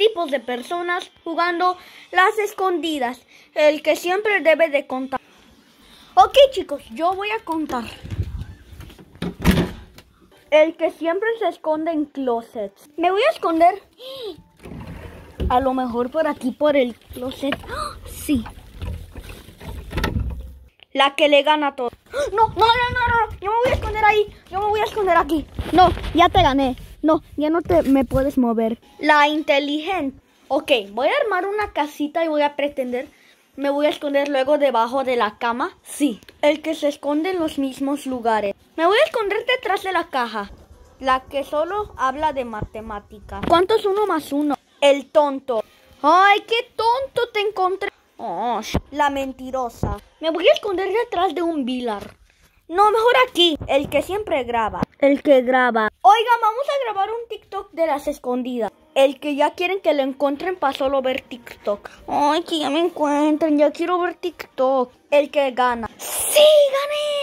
tipos de personas jugando las escondidas. El que siempre debe de contar. Ok, chicos, yo voy a contar. El que siempre se esconde en closets. Me voy a esconder. A lo mejor por aquí, por el closet. Sí. La que le gana todo. No. Yo me voy a esconder ahí. Yo me voy a esconder aquí. No, ya te gané. No, ya no me puedes mover. La inteligente. Ok, voy a armar una casita y voy a pretender. Me voy a esconder luego debajo de la cama. Sí. El que se esconde en los mismos lugares. Me voy a esconder detrás de la caja. La que solo habla de matemáticas. ¿Cuánto es 1 más 1? El tonto. Ay, qué tonto te encontré. Oh, la mentirosa. Me voy a esconder detrás de un bilar. No, mejor aquí. El que siempre graba. El que graba. Oiga, vamos a grabar un TikTok de las escondidas. El que ya quieren que lo encuentren para solo ver TikTok. Ay, que ya me encuentren. Ya quiero ver TikTok. El que gana. ¡Sí, gané!